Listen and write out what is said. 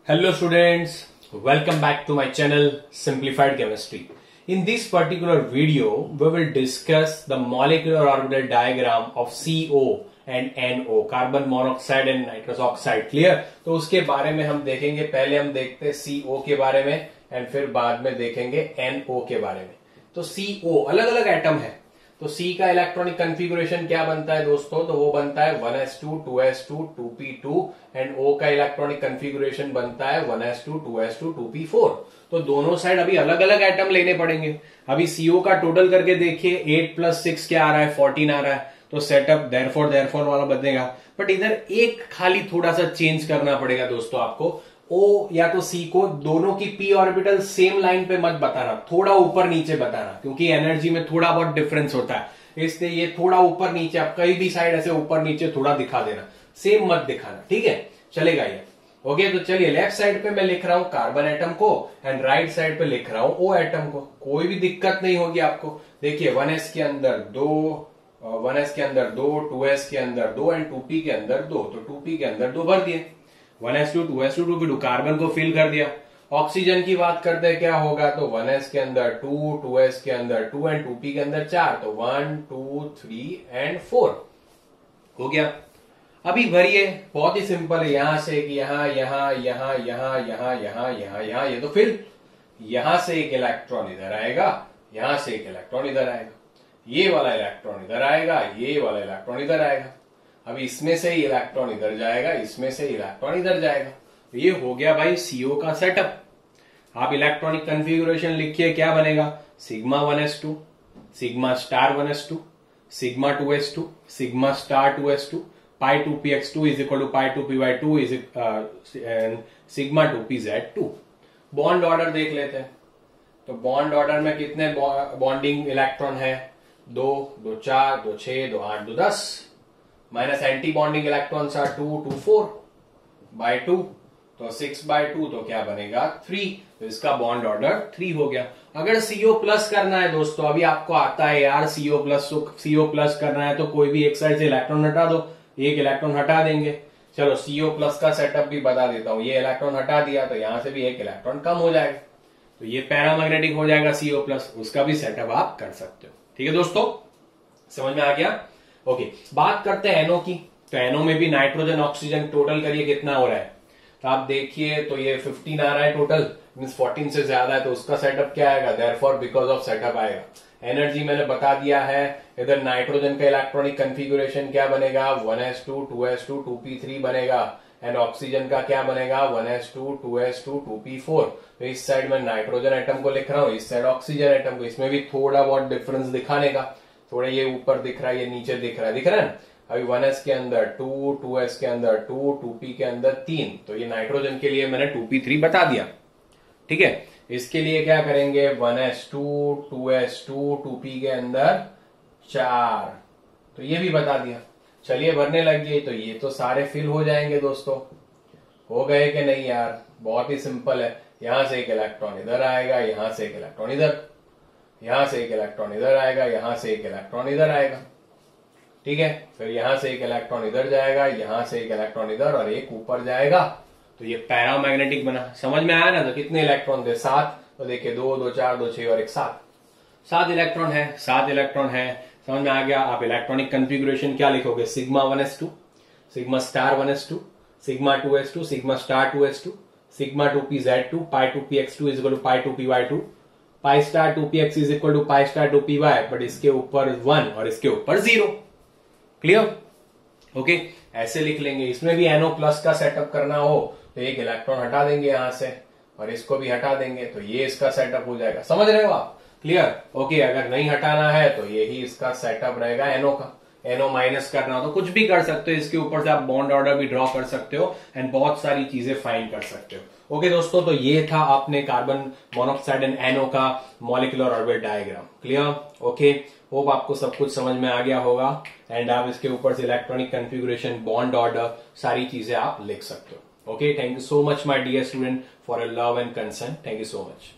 Hello students, welcome back to my channel Simplified Chemistry. In this particular video, we will discuss the molecular orbital diagram of CO and NO, carbon monoxide and nitrous oxide. Clear? तो उसके बारे में हम देखेंगे. पहले हम देखते हैं CO के बारे में एंड फिर बाद में देखेंगे NO के बारे में. तो CO अलग अलग एटम है. तो C का इलेक्ट्रॉनिक कंफिगुरेशन क्या बनता है दोस्तों? तो वो बनता है 1s2, 2s2, 2p2 and O का इलेक्ट्रॉनिक कंफिगुरेशन बनता है 1s2, 2s2, 2p4. तो दोनों साइड अभी अलग अलग एटम लेने पड़ेंगे. अभी CO का टोटल करके देखिए 8 + 6 क्या आ रहा है? 14 आ रहा है. तो सेटअप देयरफॉर वाला बदलेगा. बट इधर एक खाली थोड़ा सा चेंज करना पड़ेगा दोस्तों आपको. O या तो C को दोनों की p ऑर्बिटल सेम लाइन पे मत बताना, थोड़ा ऊपर नीचे बताना, क्योंकि एनर्जी में थोड़ा बहुत डिफरेंस होता है. इसलिए ये थोड़ा ऊपर नीचे, आप कहीं भी साइड ऐसे ऊपर नीचे थोड़ा दिखा देना, सेम मत दिखाना. ठीक है, चलेगा ये. ओके, तो चलिए लेफ्ट साइड पे मैं लिख रहा हूं कार्बन एटम को एंड राइट साइड पे लिख रहा हूं O एटम को. कोई भी दिक्कत नहीं होगी आपको. देखिए 1s के अंदर 1s के अंदर 2, 2s के अंदर 2 एंड 2p के अंदर 2. तो 2p के अंदर 2 भर दिए. 1s2, 2s2, 2p2 कार्बन को फिल कर दिया. ऑक्सीजन की बात करते हैं क्या होगा? तो 1s के अंदर 2, 2s के अंदर 2 एंड 2p के अंदर 4. तो 1, 2, 3 एंड 4 हो गया. अभी भरिए, बहुत ही सिंपल है. यहां से एक यहां यहां यहां यहां यहां यहां यहां यहां, ये तो फिर यहां से एक इलेक्ट्रॉन इधर आएगा, यहां से एक इलेक्ट्रॉन इधर आएगा, ये वाला इलेक्ट्रॉन इधर आएगा, ये वाला इलेक्ट्रॉन इधर आएगा. अभी इसमें से ही इलेक्ट्रॉन इधर जाएगा, इसमें से इलेक्ट्रॉन इधर जाएगा. तो ये हो गया भाई CO का सेटअप. आप इलेक्ट्रॉनिक कंफिगुरेशन लिखिए, क्या बनेगा? Sigma 1s2, sigma star 1s2, sigma 2s2, sigma star 2s2, pi 2px2 is equal to pi 2py2 is sigma 2pz2. Bond order देख लेते हैं. तो बॉन्ड ऑर्डर में कितने बॉन्डिंग इलेक्ट्रॉन है? 2, 2 4, 2 6, 2 8, 2 10. Minus anti bonding electrons are 2, 2 4 by 2. तो 6 bye 2 तो क्या बनेगा? 3. तो इसका बॉन्ड ऑर्डर 3 हो गया. अगर CO प्लस करना है दोस्तों, अभी आपको आता है यार CO प्लस करना है, तो कोई भी एक साइड से इलेक्ट्रॉन हटा दो, एक इलेक्ट्रॉन हटा देंगे. चलो CO प्लस का सेटअप भी बता देता हूं. ये इलेक्ट्रॉन हटा दिया तो यहां से भी एक इलेक्ट्रॉन कम हो जाएगा, तो ये पैरामैग्नेटिक हो जाएगा CO प्लस. उसका भी सेटअप आप कर सकते हो. ठीक है दोस्तों, समझ में आ गया? ओके, बात करते हैं NO की. तो NO में भी नाइट्रोजन ऑक्सीजन टोटल करिए कितना हो रहा है. तो आप देखिए, तो ये 15 आ रहा है टोटल, मींस 14 से ज्यादा है. तो उसका सेटअप क्या आएगा? देयरफॉर बिकॉज ऑफ सेटअप आएगा. एनर्जी मैंने बता दिया है. इधर नाइट्रोजन का इलेक्ट्रॉनिक कंफिगुरेशन क्या बनेगा? 1s2, 2s2, 2p3 बनेगा. एंड ऑक्सीजन का क्या बनेगा? 1s2, 2s2, 2p4. तो इस साइड में नाइट्रोजन एटम को लिख रहा हूं, इस साइड ऑक्सीजन एटम को. इसमें भी थोड़ा बहुत डिफरेंस दिखाने का, थोड़ा ये ऊपर दिख रहा है, ये नीचे दिख रहा है ना. अभी 1s के अंदर 2, 2s के अंदर 2, 2p के अंदर 3. तो ये नाइट्रोजन के लिए मैंने 2p3 बता दिया. ठीक है, इसके लिए क्या करेंगे? 1s2, 2s2, 2p के अंदर 4. तो ये भी बता दिया. चलिए भरने लग गए. तो ये तो सारे फिल हो जाएंगे दोस्तों. हो गए कि नहीं यार? बहुत ही सिंपल है. यहां से एक इलेक्ट्रॉन इधर आएगा, यहां से एक इलेक्ट्रॉन इधर, यहां से एक इलेक्ट्रॉन इधर आएगा, यहां से एक इलेक्ट्रॉन इधर आएगा. ठीक है, फिर यहां से एक इलेक्ट्रॉन इधर जाएगा, यहां से एक इलेक्ट्रॉन इधर और एक ऊपर जाएगा. तो ये पैरामैग्नेटिक बना. समझ में आया ना? तो कितने इलेक्ट्रॉन थे? 7. तो देखिए 2, 2 4, 2 6 और एक 7. 7 इलेक्ट्रॉन है, 7 इलेक्ट्रॉन है. समझ में आ गया? आप इलेक्ट्रॉनिक कंफिगुरेशन क्या लिखोगे? Sigma 1s2, sigma star 1s2, sigma 2s2, sigma star 2s2, sigma 2pz2, pi 2px2 is equal to pi 2py2, pi star 2px is equal to pi star 2py. But इसके ऊपर 1 और इसके ऊपर 0. Clear? Okay, ऐसे लिख लेंगे. इसमें भी NO प्लस का सेटअप करना हो तो एक इलेक्ट्रॉन हटा देंगे यहां से और इसको भी हटा देंगे, तो ये इसका सेटअप हो जाएगा. समझ रहे हो आप? क्लियर? ओके, अगर नहीं हटाना है तो यही इसका सेटअप रहेगा NO का. NO माइनस करना हो तो कुछ भी कर सकते हो. इसके ऊपर से आप बॉन्ड ऑर्डर भी ड्रॉ कर सकते हो एंड बहुत सारी चीजें फाइंड कर सकते हो. ओके दोस्तों, तो ये था आपने कार्बन मोनोऑक्साइड एंड NO का molecular orbital diagram. Clear? Okay, hope आपको सब कुछ समझ में आ गया होगा. एंड आप इसके ऊपर से इलेक्ट्रॉनिक कंफिगुरेशन, बॉन्ड ऑर्डर, सारी चीजें आप लिख सकते हो. Okay, thank you so much my dear student for your love and concern. Thank you so much.